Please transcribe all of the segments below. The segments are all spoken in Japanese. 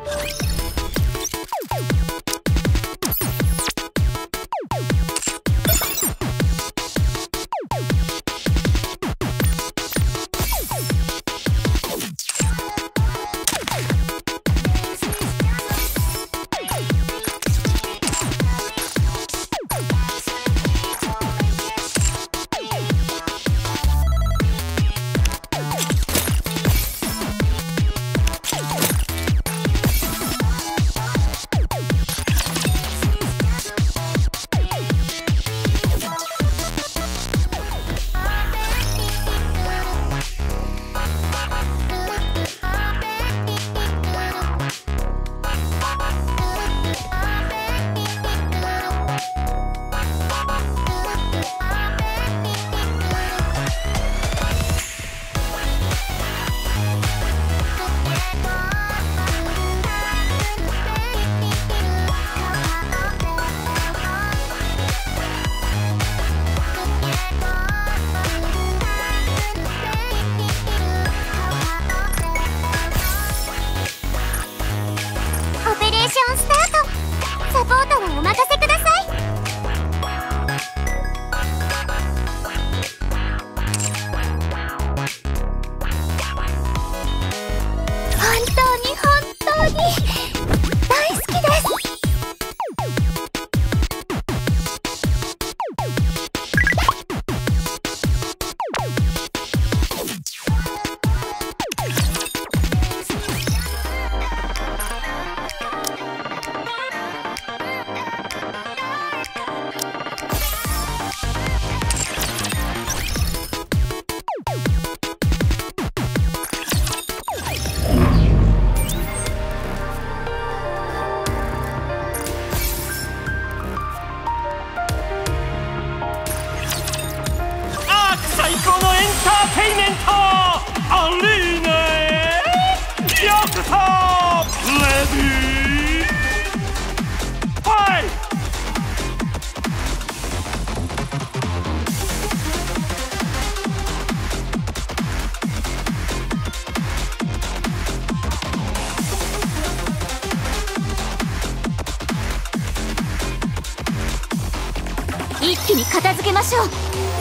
一気に片付けましょう。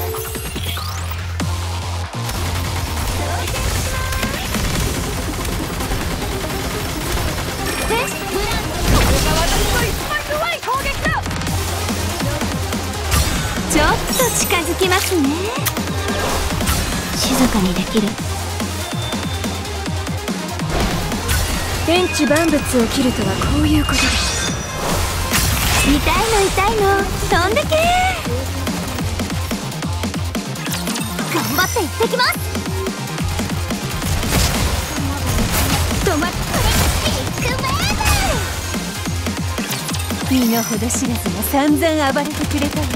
ちょっと近づきますね。静かにできる。天地万物を切るとはこういうことです。痛いの痛いの、飛んでけー。頑張って行ってきます。止まってビッグメール。身の程知らずも散々暴れてくれたわ。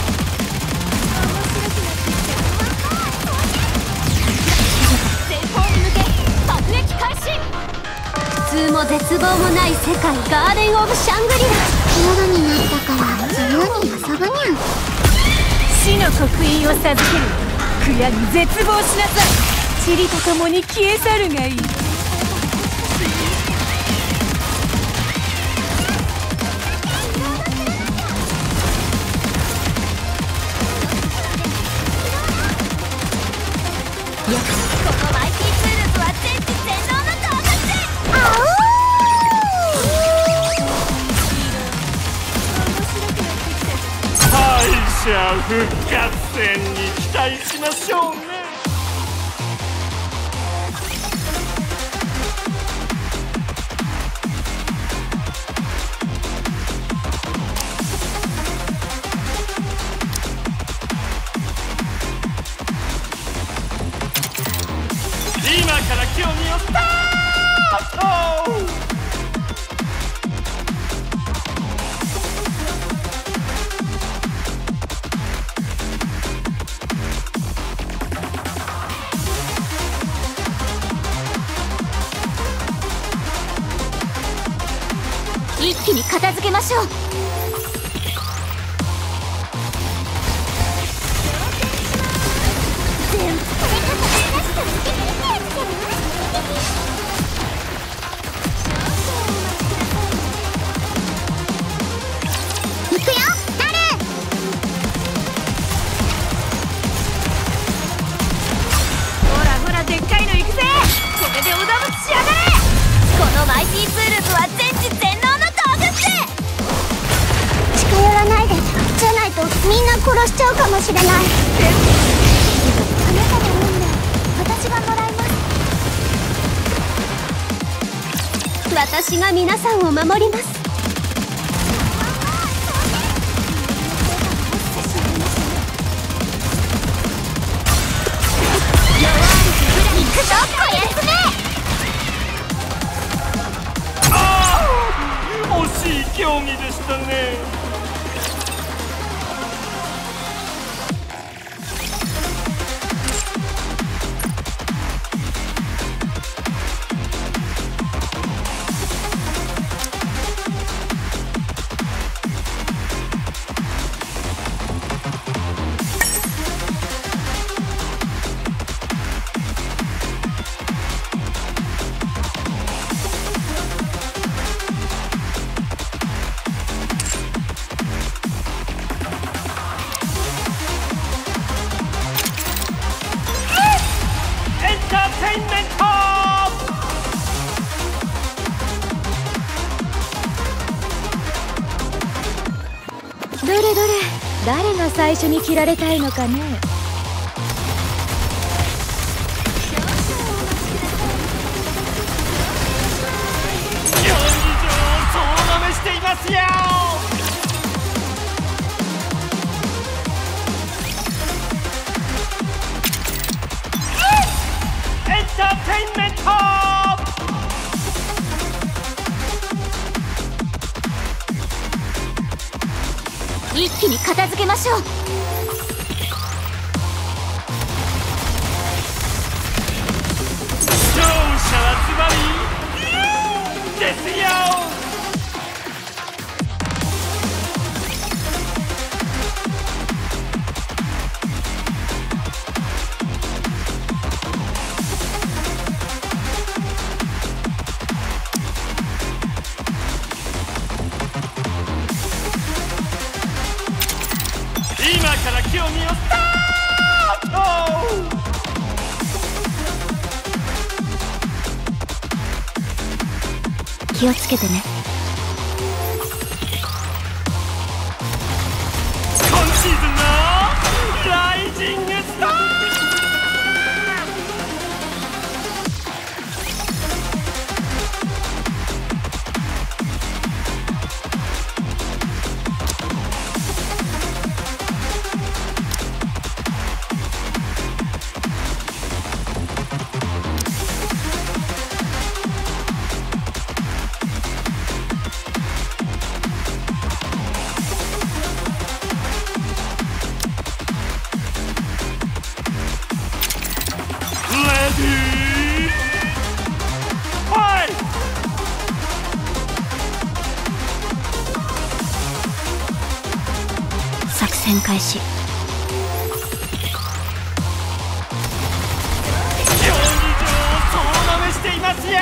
前方に向け突撃開始。普通も絶望もない世界ガーデンオブシャングリラ。夜になったから自由に遊ぶにゃん。死の刻印を授ける。悔やみ絶望しなさい。塵と共に消え去るがいい。このマイティツールズは全知全能の動物。 敗者復活戦に期待しましょうね。今から競技をスタート。 一気に片付けましょう。 ーツールズは全知全能の道具って。近寄らないで、じゃないとみんな殺しちゃうかもしれない。あなたの運命、私がもらいます。私が皆さんを守ります。行くぞこやつめ。 惜しい競技でしたね。 どれどれ、誰が最初に切られたいのかね。 競技場を総なめしていますよ。エンターテインメント。 一気に片付けましょう。 勝者はズバリですよ。今から競技をスタート。 気をつけてね。 今シーズンのライジングスター。 作戦開始。 競技場を総なめしていますよ。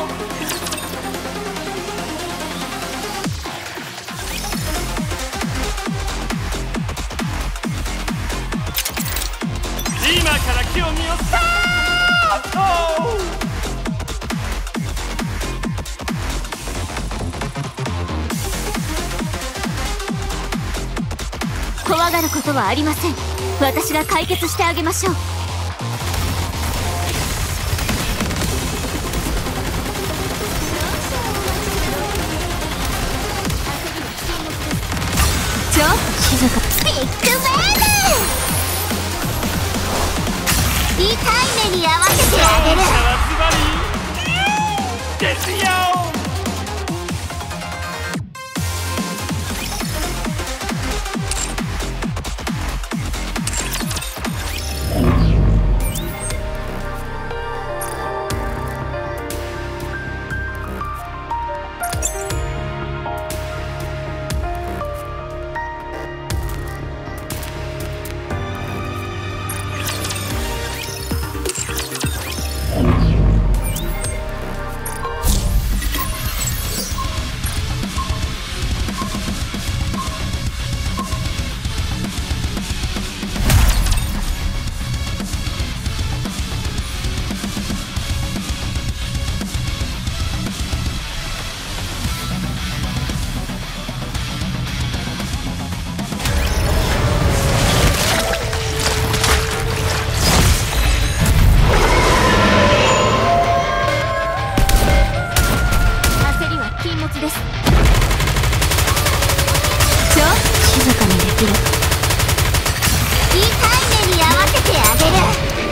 今から競技をスタート。 怖がることはありません。私が解決してあげましょう。静か。ビッグウェーブ。痛い目に合わせてあげる。 勝者はズバリですよ。 きる。いいタイムに合わせてあげる。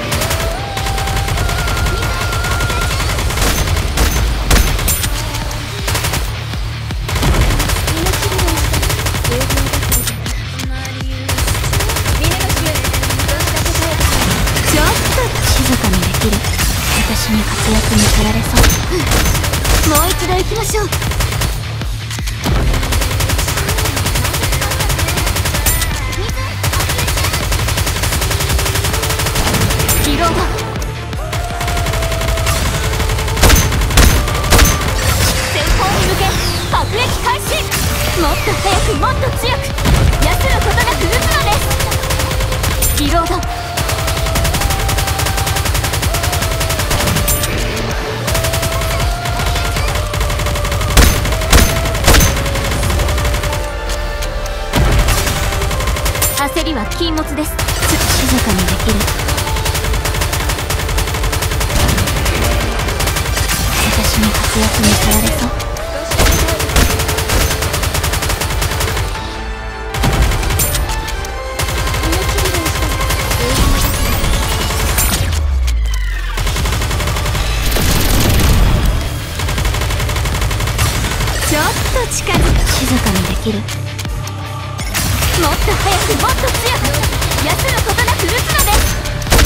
ちょっと静かにできる。私に活躍見せられそう。もう一度行きましょう。リロード。前方に向け爆撃開始。もっと早くもっと強く休むことなく撃つのです。リロード。焦りは禁物です。静かにできる。私に活躍見せられそう。ちょっと近づく。静かにできる。もっと早くもっと強く休むことなく撃つのです。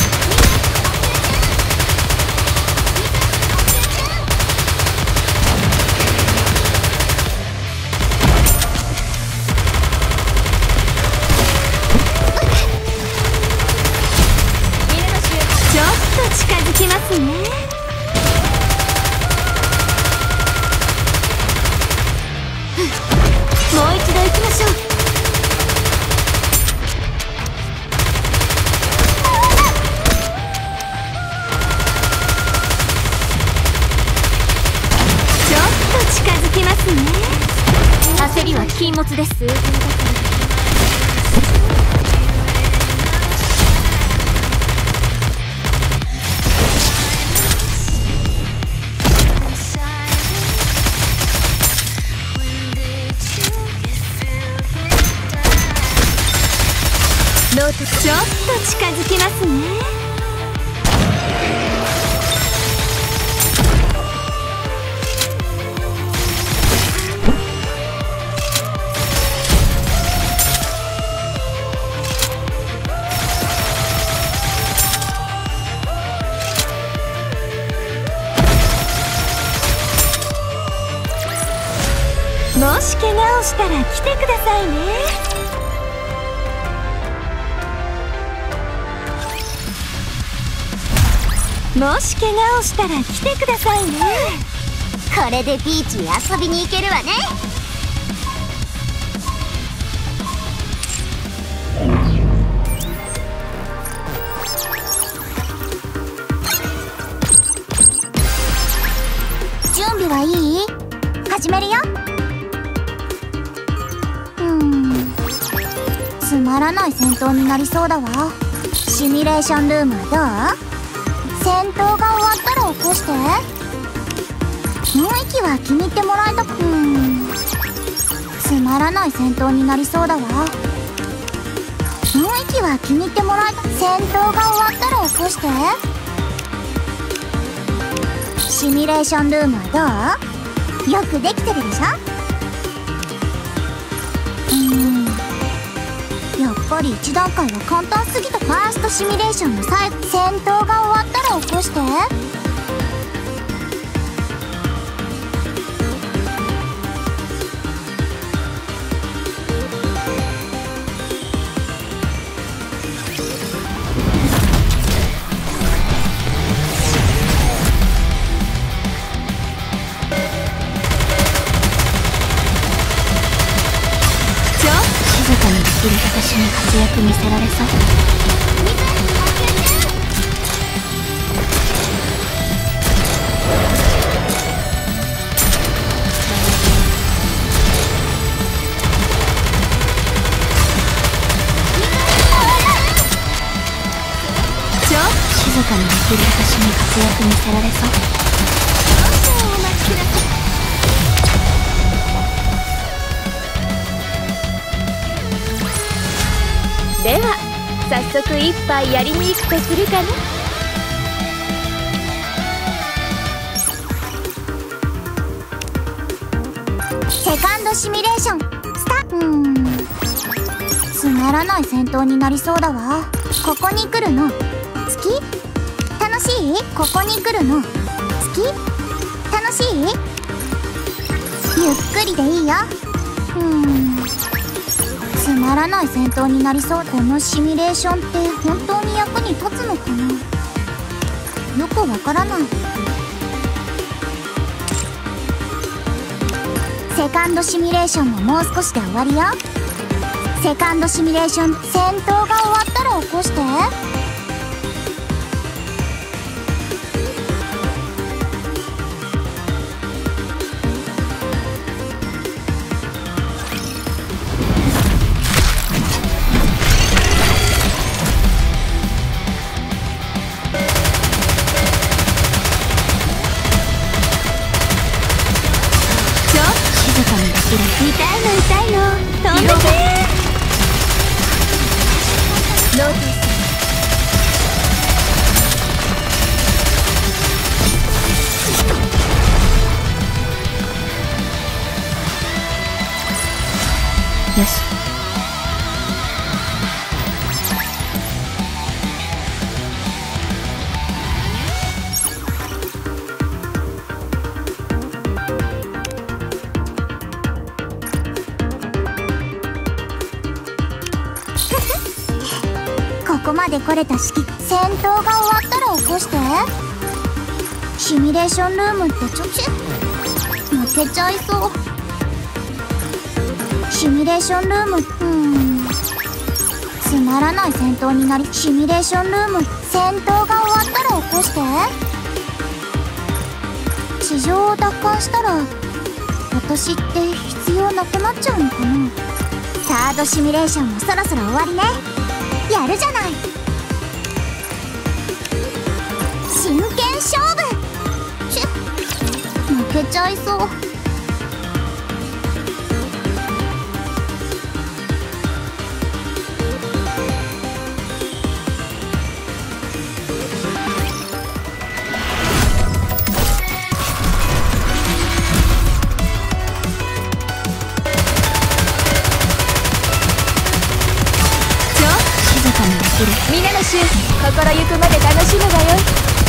ちょっと近づきますね。もう一度行きましょう。近づきますね。焦りは禁物です。ちょっと近づきますね。もし怪我をしたら来てくださいね。もし怪我をしたら来てくださいね。これでビーチに遊びに行けるわね。準備はいい？始めるよ。つまらない戦闘になりそうだわ。シミュレーションルームはどう？戦闘が終わったら起こして。雰囲気は気に入ってもらえた。つまらない戦闘になりそうだわ。雰囲気は気に入ってもらえた。戦闘が終わったら起こして。シミュレーションルームはどう？よくできてるでしょ。やっぱり1段階は簡単すぎた。ファーストシミュレーションの最後。戦闘が終わったら起こして。私に活躍見せられそう。静かにできる私に活躍見せられそう。少々お待ちください。 早速一杯やりに行くとするかな。 セカンドシミュレーションスタート。つまらない戦闘になりそうだわ。ここに来るの好き？楽しい？ここに来るの好き？楽しい？ゆっくりでいいよ。つまらない戦闘になりそう。このシミュレーションって本当に役に立つのかな。よくわからない。セカンドシミュレーションももう少しで終わりよ。セカンドシミュレーション、戦闘が終わったら起こして。痛いの痛いの飛んでけ。ノーティス。よし。ここまで来れた式。戦闘が終わったら起こして。シミュレーションルームってちょち負けちゃいそう。シミュレーションルームつまらない戦闘になり。シミュレーションルーム、戦闘が終わったら起こして。地上を奪還したら私って必要なくなっちゃうのかな。サードシミュレーションもそろそろ終わりね。やるじゃない。真剣勝負。負けちゃいそう。 皆の衆、心ゆくまで楽しむがよい。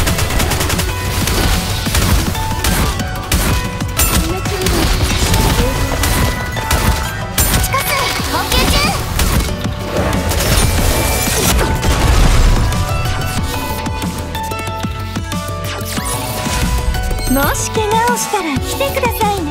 地下水補給中。 もし怪我をしたら来てくださいね。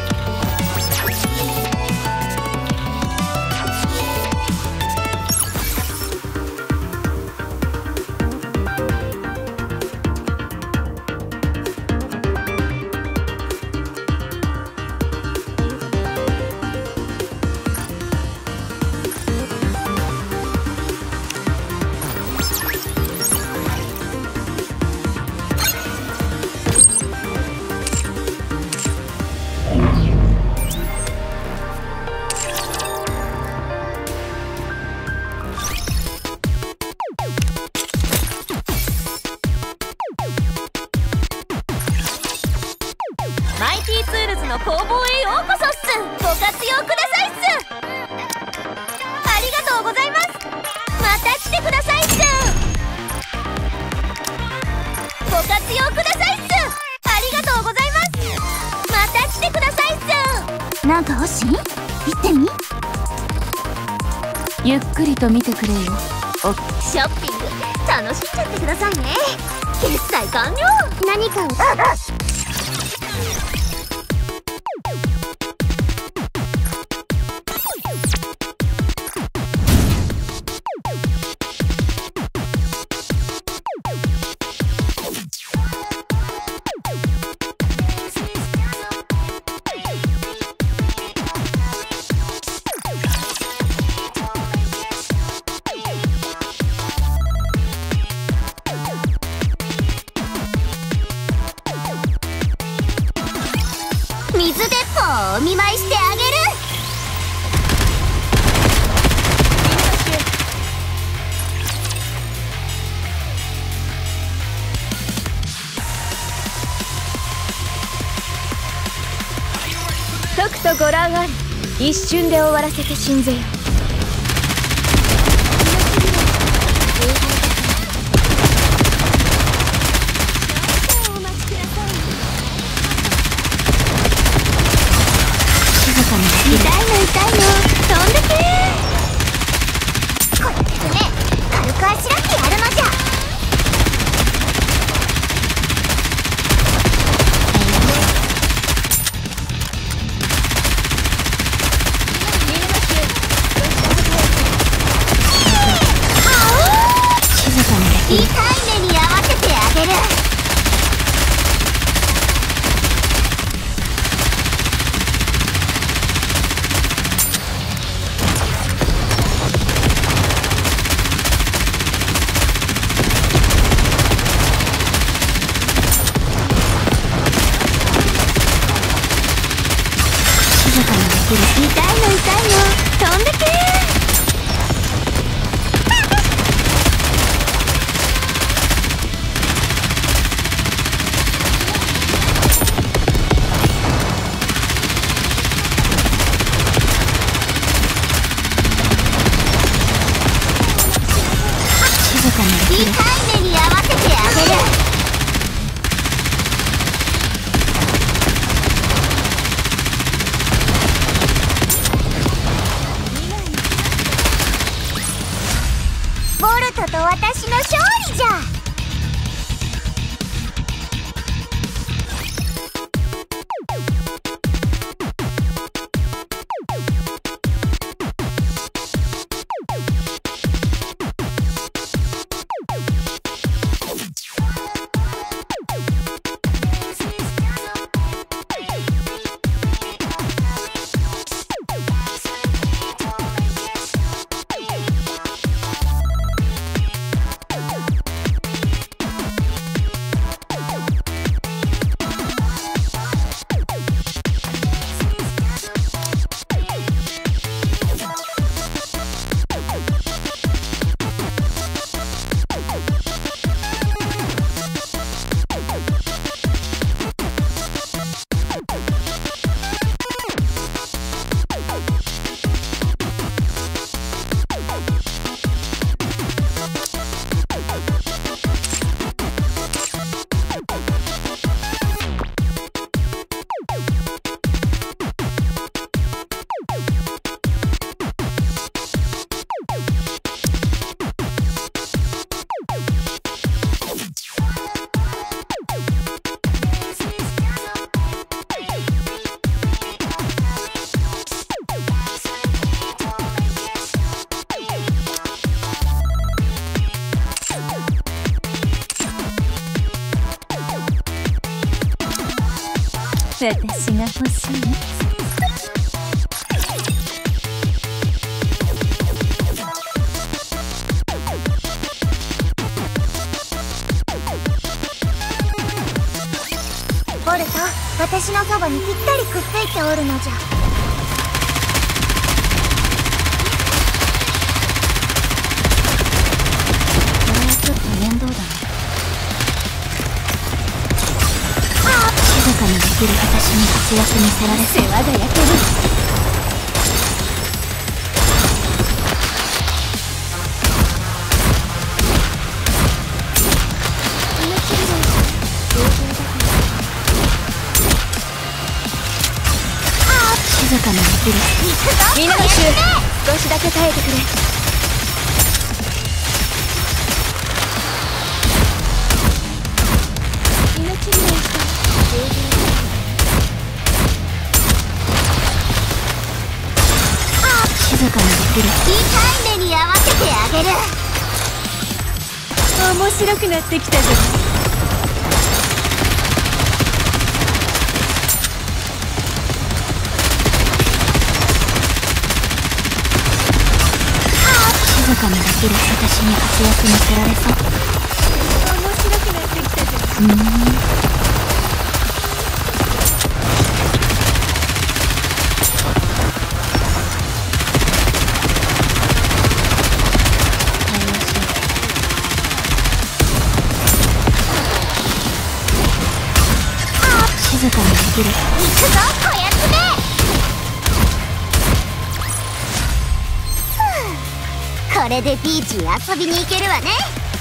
マイティツールズの工房へようこそっす。ご活用くださいっす。ありがとうございます。また来てくださいっす。ご活用くださいっす。ありがとうございます。また来てくださいっす。 なんか欲しい？行ってみ。 ゆっくりと見てくれよ。 ショッピング楽しんじゃってくださいね。決済完了。何かを水鉄砲をお見舞いしてあげる。 とくとご覧あれ。一瞬で終わらせて死んぜよ。痛いの痛いの、飛んでけー。これでね、軽くあしらってやるのじゃ。痛い目に合わせてあげる。痛いの痛いの、飛んでけー。痛い目に合わせてあげる。ボルトと私の勝利じゃ。私が欲しい。ボルト、私のそばにぴったりくっついておるのじゃ。これはちょっと面倒だね。静かにできる私に活躍見せられ世話が焼ける。静かにできる。みんなの衆、少しだけ耐えてくれ。静かにできる。痛い目に合わせてあげる。面白くなってきたぞ。静かにできる私に活躍見せられそう。面白くなってきたぞ。静かにできる。行くぞこやつめ。 これでビーチに遊びに行けるわね。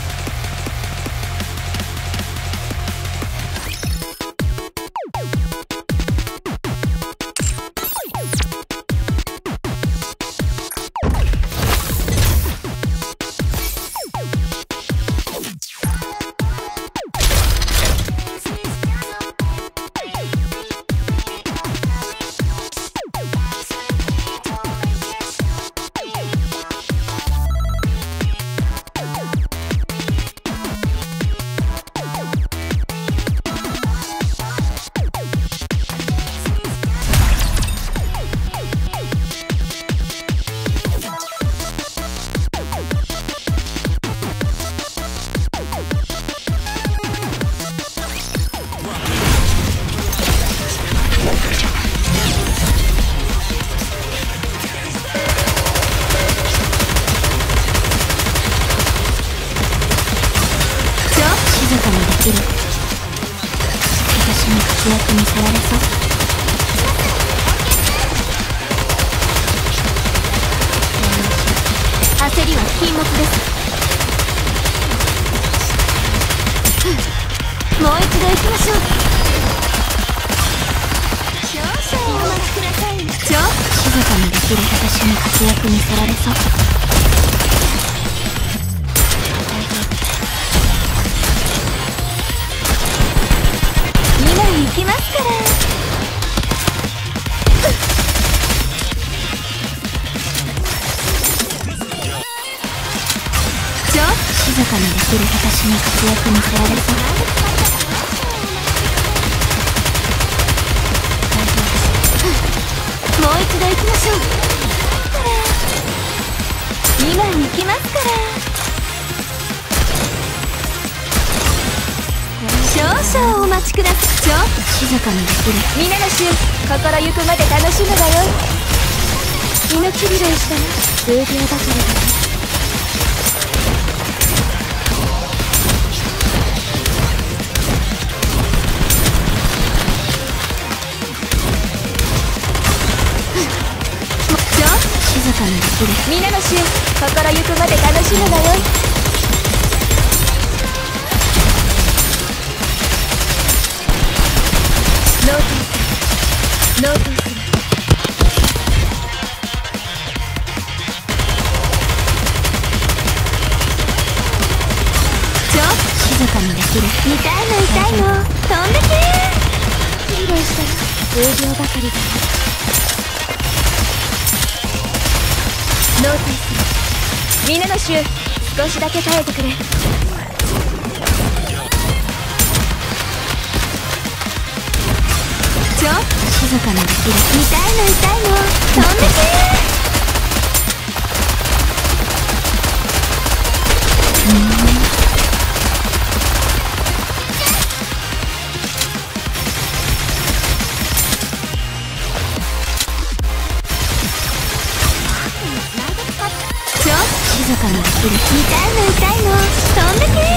私の活躍にさられそう。焦りは禁物です。もう一度行きましょう。少々お待ちください。静かにできる私の活躍にさられそう。行きますから。静かにできる私の活躍にさられそう。もう一度行きましょう。今行きますから。少々お待ちください。静かにできる。皆の衆、心ゆくまで楽しむがよい。命拾いしたら数秒ばかりだね。静かにできる。皆の衆、心ゆくまで楽しむがよい。ノートする。ノートする。静かにできる。痛いの痛いの。飛んでけー。披露したら数秒ばかりだね。ノートする。皆の衆、少しだけ耐えてくれ。静かにできる。痛いの痛いの。飛んでけ静かにできる。痛いの痛いの。飛んでけ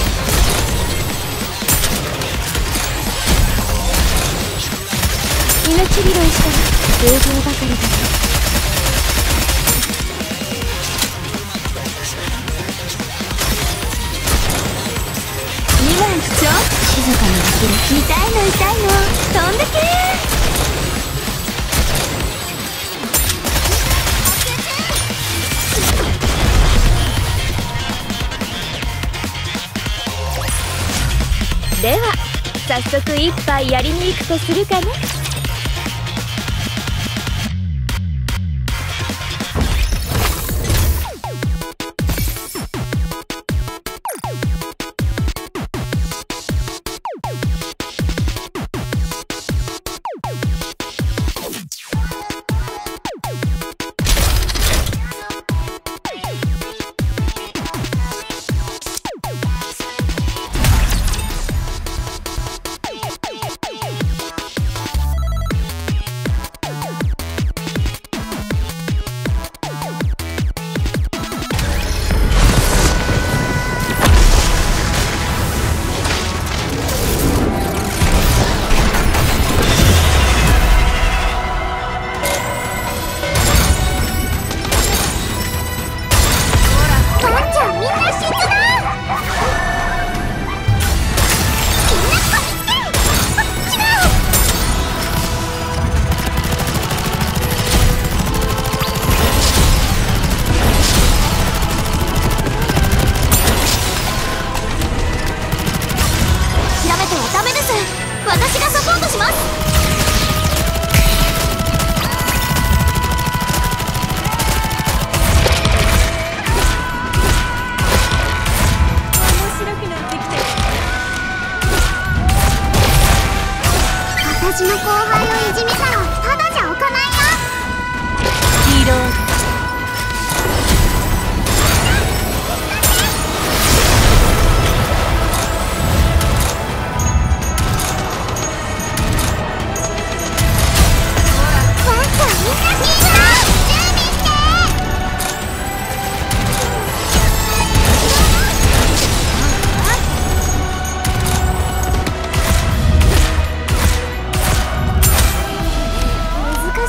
命拾いしたら数秒ばかりだね。2番口調。静かにできる。痛いの痛いの。飛んでけでは早速一杯やりに行くとするかね。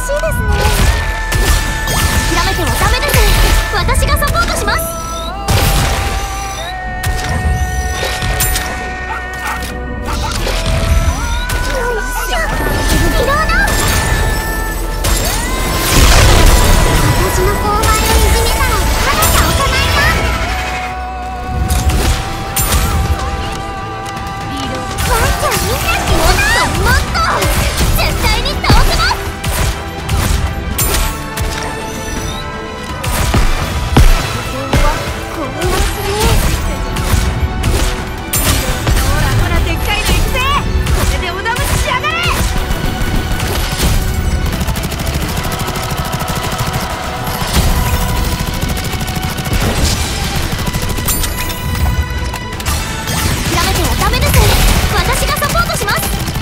しいですね。諦めてはダメです。私がサポートします。よいしょ。いろんな私の後輩をいじめたらまだ倒さないな。ワンちゃんみんな死ぬな。もっと絶対に倒せます。ここはこうやってね。ほらほらでっかいの行くぜ。これでおだぶしやがれ。諦めてはダメです。私がサポートします。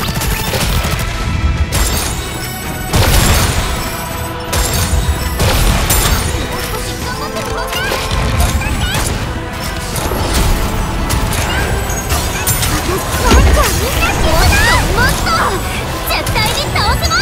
もっと絶対に倒せます。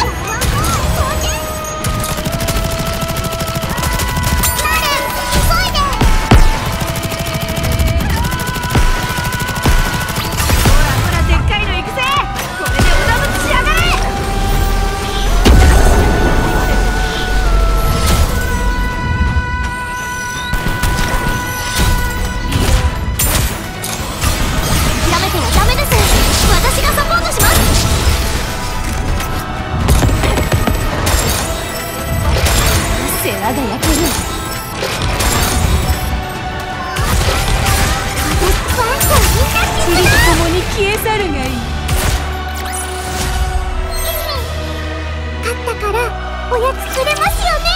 世話が焼ける。塵と共に消え去るがいい。勝ったからおやつくれますよね。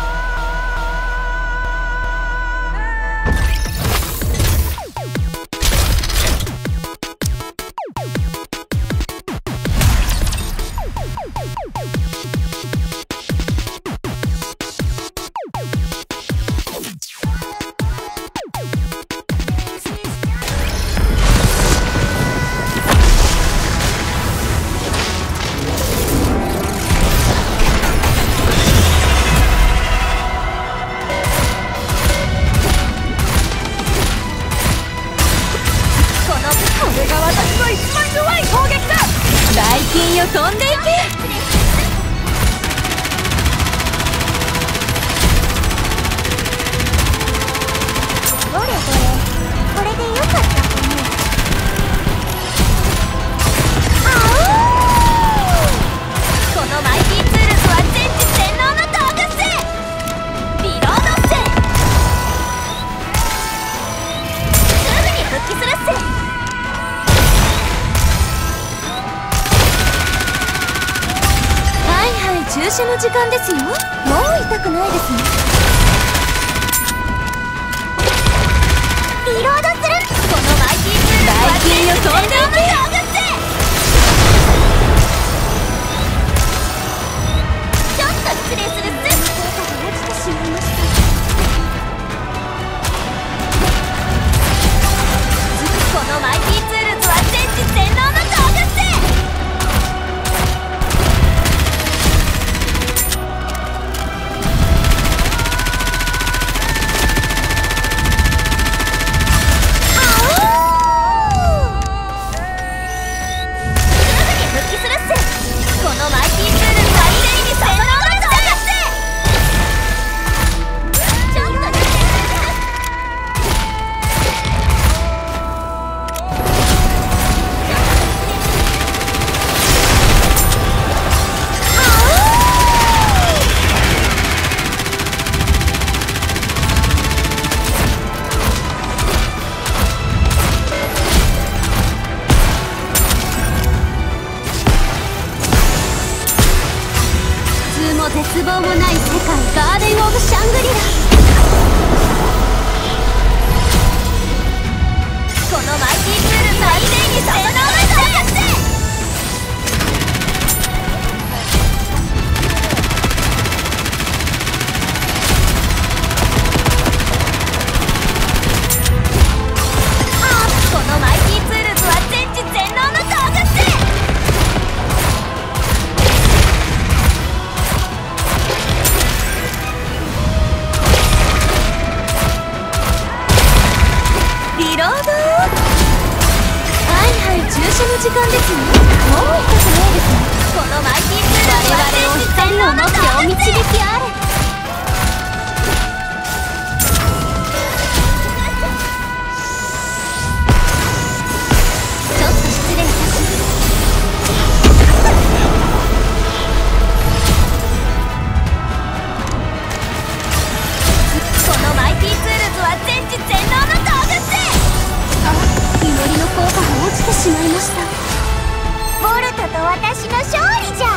これが私の一番弱い攻撃だ。大金よ飛んでいけ。どれどれ、これでよかったかも。このマイティツールズは全知全能の道具っす。リロードっす。すぐに復帰するっす。注射の時間ですよ。もう痛くないですね。リロードする。このマイティツールは全知全能の道具っす。ちょっと失礼するっす。効果が落ちてしまいました。このマイティツールズは全知全能の道具っす。絶望もない世界、ガーデン・オブ・シャングリラ。このマイティツール最善にその能力を出せ。このマイティツールズは全知全能の道具っす。 時間ですよ。もう痛くないですね。 このマイティーツールは我々を光を持ってお導きあれ。ちょっと失礼いたします。 このマイティーツールズは全知全能の道具っす。 祈りの効果が落ちてしまいました。 ボルトと私の勝利じゃ。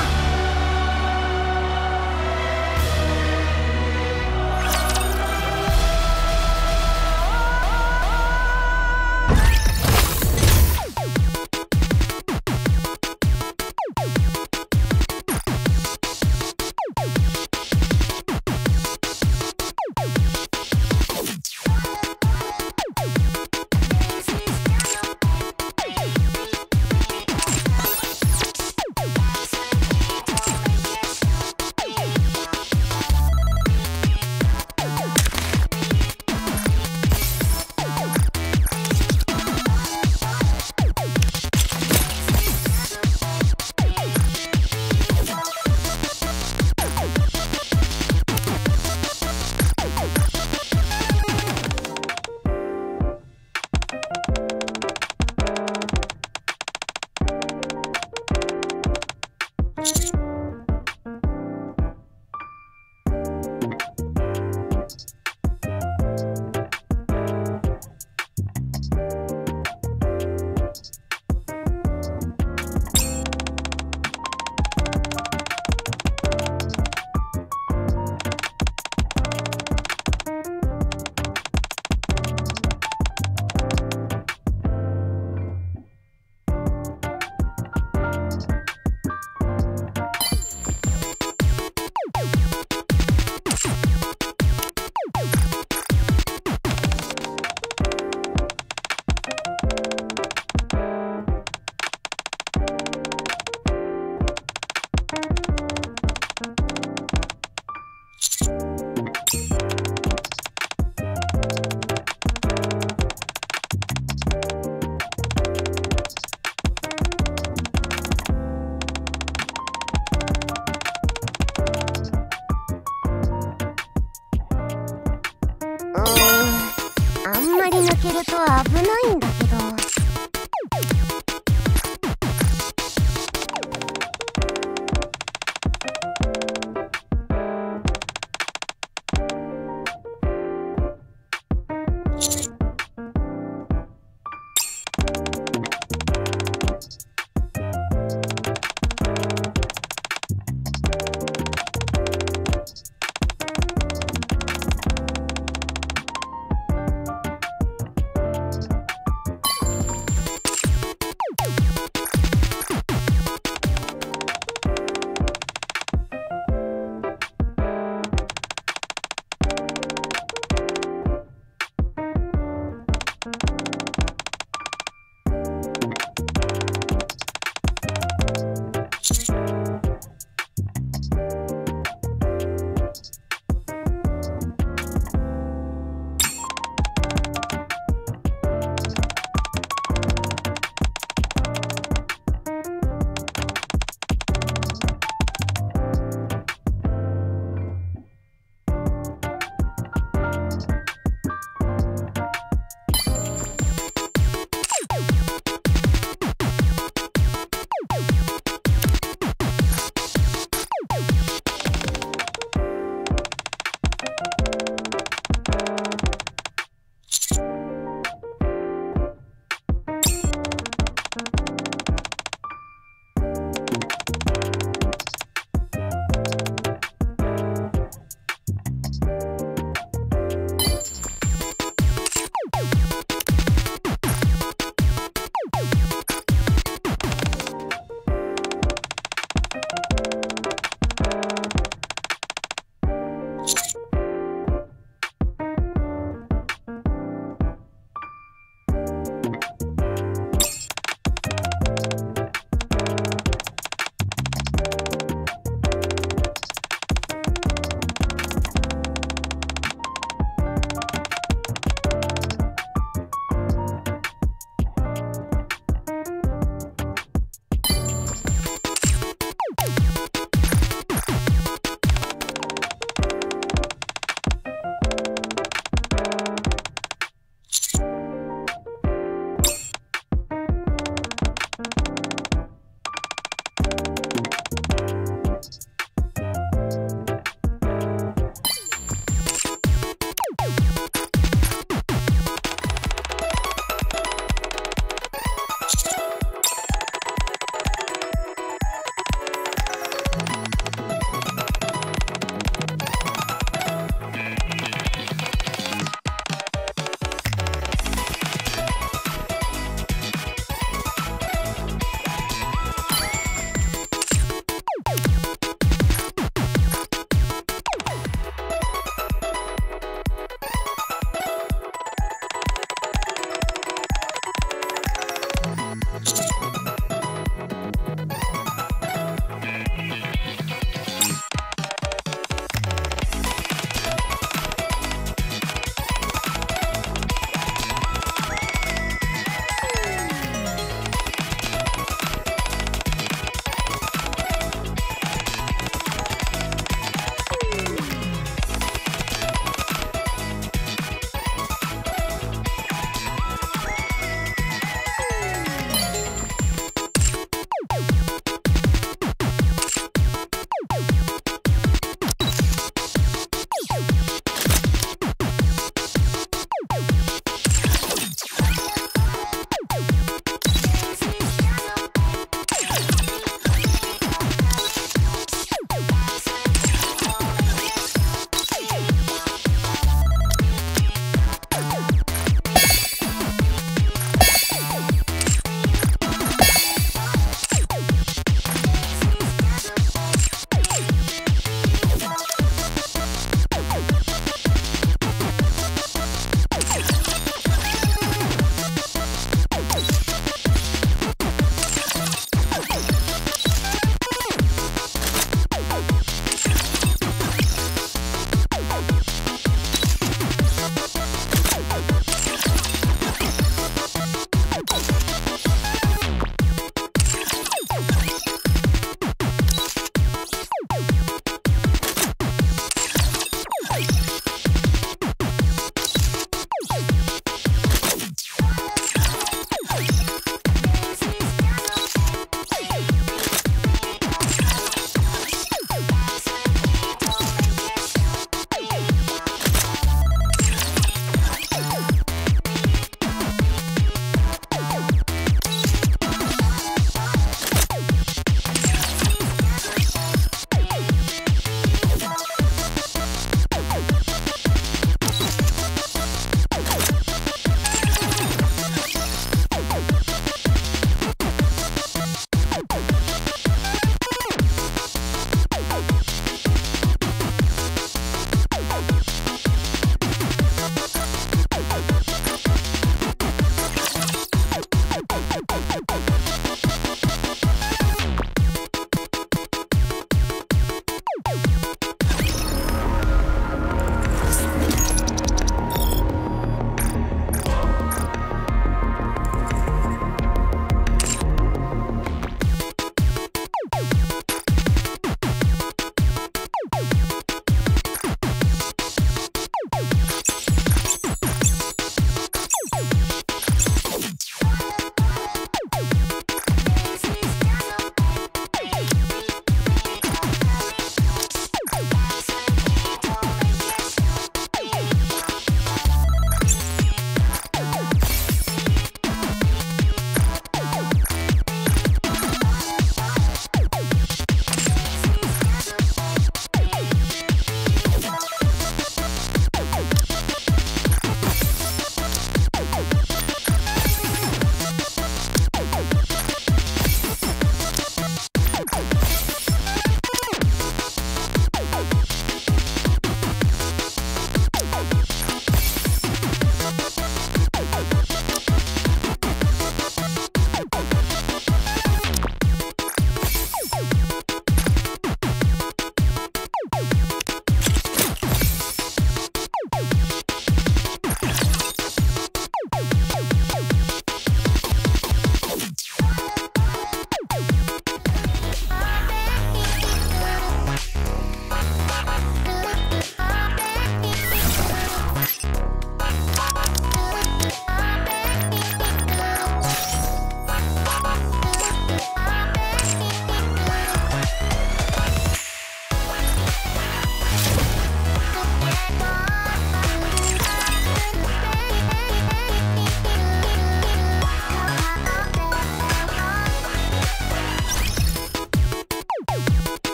あんまり抜けると危ないんだけど。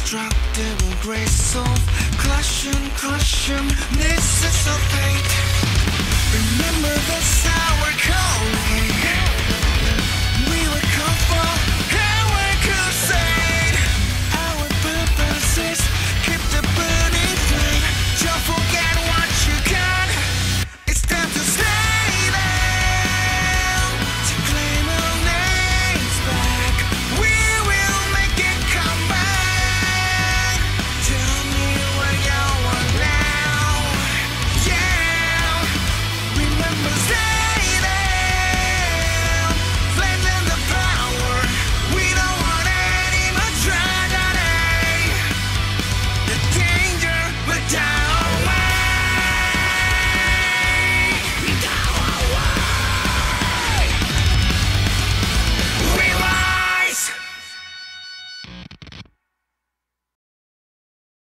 indestructible grace of crushing, this is our fate. Remember this hour calling.